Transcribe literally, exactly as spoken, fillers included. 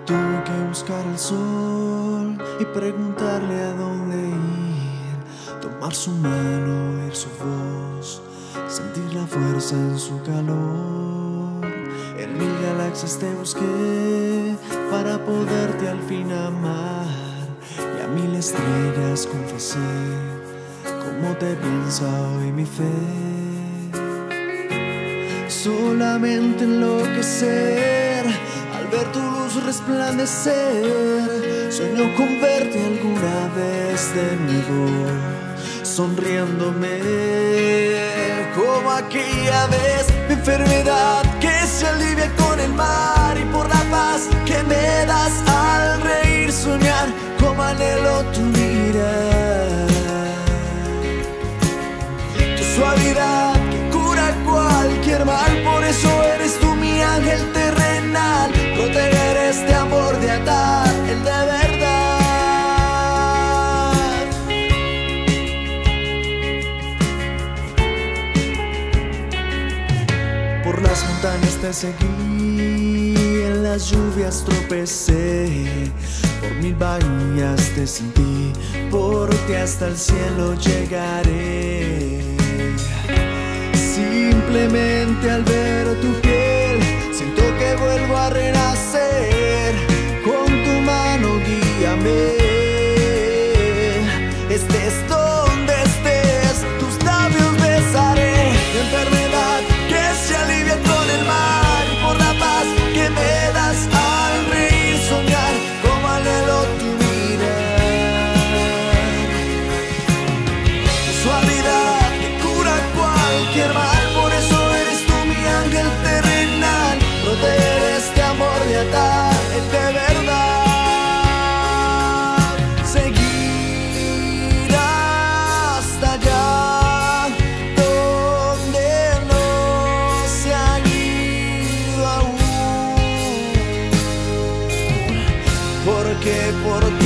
Tuve que buscar el sol y preguntarle a dónde ir, tomar su mano, oír su voz, sentir la fuerza en su calor. En mil galaxias te busqué para poderte al fin amar, y a mil estrellas confesé cómo te piensa hoy mi fe. Solamente enloquecer al ver tu luz resplandecer. Sueño con verte alguna vez de nuevo, sonriéndome como aquella vez. Mi enfermedad que se alivia con el mar, y por la paz que me das al reír, soñar como anhelo tu mirar. Tu suavidad que cura cualquier mal, por eso eres tú mi ángel terrenal. Proteger este amor de atar, el de verdad. Por las montañas te seguí, en las lluvias tropecé, por mil bahías te sentí, por ti hasta el cielo llegaré. Simplemente al ver tu piel siento que vuelvo a renacer. Con tu mano guíame, estés donde estés, tus labios besaré. Mi enfermedad que se alivia con el mar, y por la paz que me das al reír, soñar como anhelo tu mirar. Tu suavidad que cura cualquier mal, por eso eres tú mi ángel terrenal. Proteger este amor de atar, el de verdad. Seguir hasta allá donde no se han ido aún, porque por